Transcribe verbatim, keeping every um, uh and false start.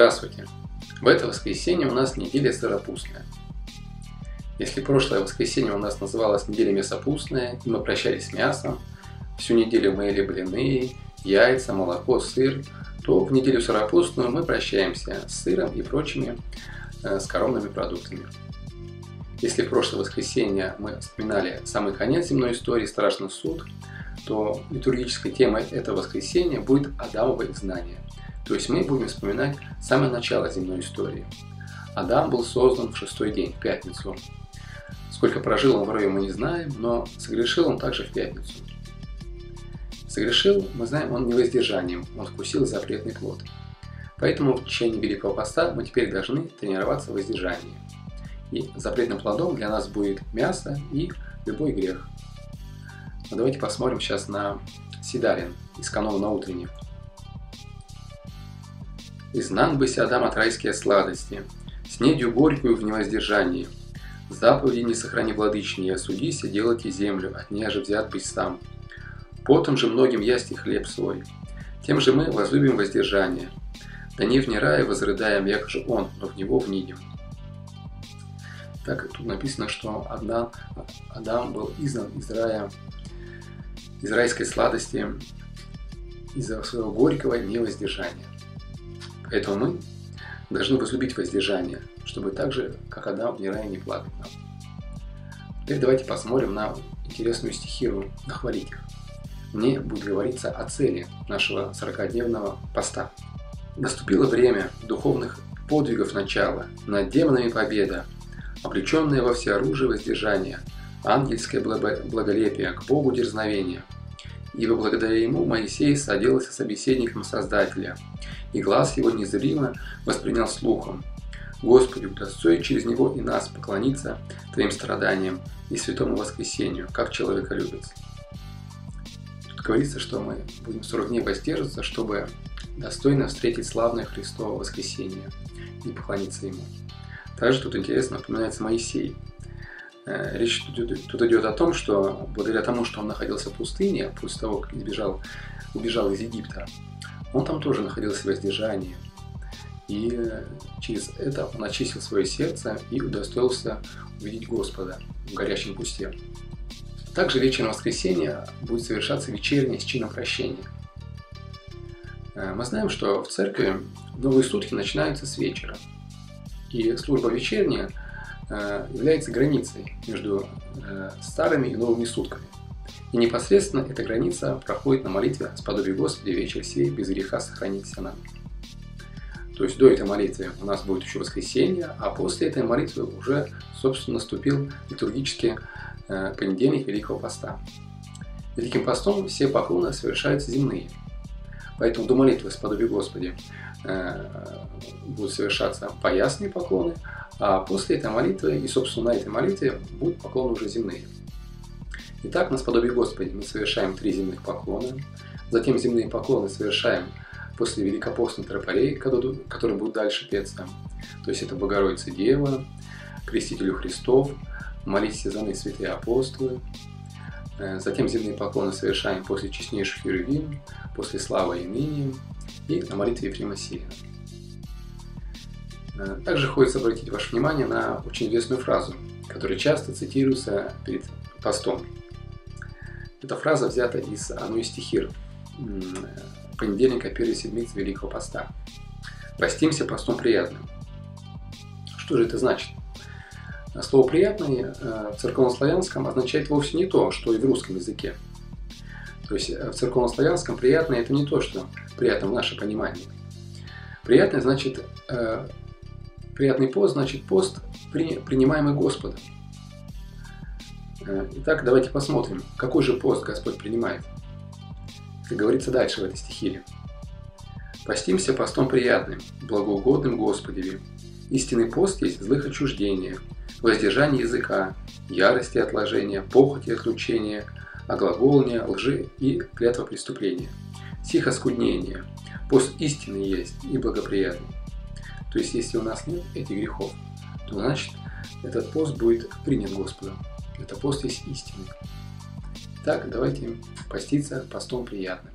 Здравствуйте! В это воскресенье у нас неделя сыропустная. Если прошлое воскресенье у нас называлось неделя мясопустная, и мы прощались с мясом, всю неделю мы ели блины, яйца, молоко, сыр, то в неделю сыропустную мы прощаемся с сыром и прочими э, скоромными продуктами. Если в прошлое воскресенье мы вспоминали самый конец земной истории, страшный суд, то литургической темой этого воскресенья будет Адамово изгнание. То есть мы будем вспоминать самое начало земной истории. Адам был создан в шестой день, в пятницу. Сколько прожил он в раю, мы не знаем, но согрешил он также в пятницу. Согрешил, мы знаем, он невоздержанием, он вкусил запретный плод. Поэтому в течение Великого Поста мы теперь должны тренироваться в воздержании. И запретным плодом для нас будет мясо и любой грех. Но давайте посмотрим сейчас на Сидарин из канона утренних. «Изнан бысь Адам от райские сладости, снедью горькую в невоздержании. Заповеди не сохрани владычнее, судися делайте землю, от нея же взят быть сам. Потом же многим ясть и хлеб свой, тем же мы возлюбим воздержание. Да не вне рая возрыдаем, як же он, но в него внидим». Так тут написано, что Адам, Адам был изгнан из рая, из райской сладости из-за своего горького невоздержания. Поэтому мы должны возлюбить воздержание, чтобы так же, как Адам, вне рая не плакать нам. Теперь давайте посмотрим на интересную стихиру, нахвалить их. Мне будет говориться о цели нашего сорокадневного поста. «Наступило время духовных подвигов начала, над демонами победа, облеченное во всеоружие воздержание, ангельское благолепие, к Богу дерзновение. Ибо благодаря ему Моисей соделался собеседником Создателя, и глаз его незримо воспринял слухом. Господи, удостои через него и нас поклониться Твоим страданиям и святому воскресению, как человеколюбец». Тут говорится, что мы будем сорок дней воздерживаться, чтобы достойно встретить славное Христово воскресенье и поклониться Ему. Также тут интересно упоминается Моисей. Речь тут идет о том, что благодаря тому, что он находился в пустыне, после того, как избежал, убежал из Египта, он там тоже находился в воздержании. И через это он очистил свое сердце и удостоился увидеть Господа в горящем пусте. Также вечером воскресенья будет совершаться вечернее с чином прощения. Мы знаем, что в церкви новые сутки начинаются с вечера. И служба вечерняя является границей между старыми и новыми сутками. И непосредственно эта граница проходит на молитве «Сподоби Господи, вечер сей, без греха сохранится нам». То есть до этой молитвы у нас будет еще воскресенье, а после этой молитвы уже, собственно, наступил литургический понедельник Великого Поста. Великим Постом все поклоны совершаются земные. Поэтому до молитвы «Сподоби Господи» будут совершаться поясные поклоны, а после этой молитвы и, собственно, на этой молитве будут поклоны уже земные. Итак, на «Сподоби Господи» мы совершаем три земных поклона, затем земные поклоны совершаем после Великопостной тропарей, которые будут дальше петься. То есть это Богородица Дева, Крестителю Христов, молитесь за нас, святые апостолы. Затем земные поклоны совершаем после честнейших Иеровим, после славы и ныне и на молитве Ефрема Сирина. Также хочется обратить ваше внимание на очень известную фразу, которая часто цитируется перед постом. Эта фраза взята из одной из стихир понедельника первой седмицы Великого Поста. «Постимся постом приятным». Что же это значит? Слово «приятный» в церковнославянском означает вовсе не то, что и в русском языке. То есть в церковнославянском «приятный» — это не то, что приятно в наше понимание. «Приятный» значит, э, приятный пост значит пост, при, принимаемый Господом. Итак, давайте посмотрим, какой же пост Господь принимает. Как говорится дальше в этой стихире. «Постимся постом приятным, благоугодным Господеве. Истинный пост есть злых отчуждения, воздержание языка, ярости отложения, похоти отлучения, оглаголания, лжи и клятва преступления. Сих оскуднение, пост истины есть и благоприятный». То есть, если у нас нет этих грехов, то значит, этот пост будет принят Господом. Это пост есть истинный. Так, давайте поститься постом приятным.